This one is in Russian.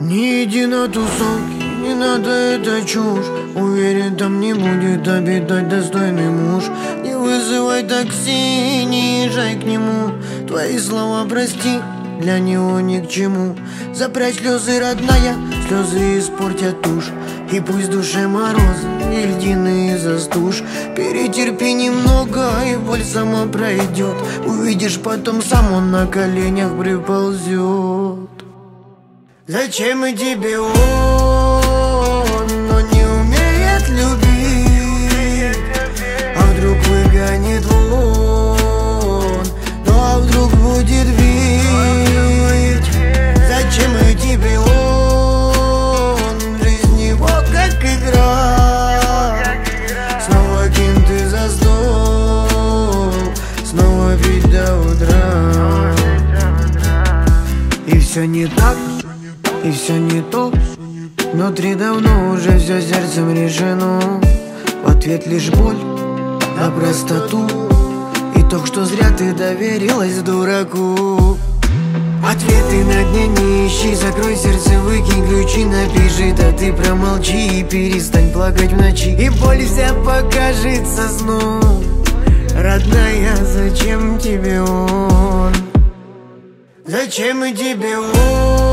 Не иди на тусовки, не надо, это чушь. Уверен, там не будет обитать достойный муж. Не вызывай такси, не езжай к нему. Твои слова прости, для него ни к чему. Запрячь слезы, родная, слезы испортят тушь. И пусть в душе морозы и льдины застушь. Перетерпи немного, и боль сама пройдет. Увидишь, потом сам он на коленях приползет. Зачем и тебе он, но не умеет любить? А вдруг выгонит вон, ну а вдруг будет бить? Зачем и тебе он, жизнь его как игра? Снова кинты за стол, снова пить до утра. И все не так, и все не то. Внутри давно уже все сердцем решено. В ответ лишь боль на простоту и то, что зря ты доверилась дураку. Ответы на дне не ищи, закрой сердце, выкинь ключи, напиши, да ты промолчи и перестань плакать в ночи. И боль вся покажется сном. Родная, зачем тебе он? Зачем и тебе он?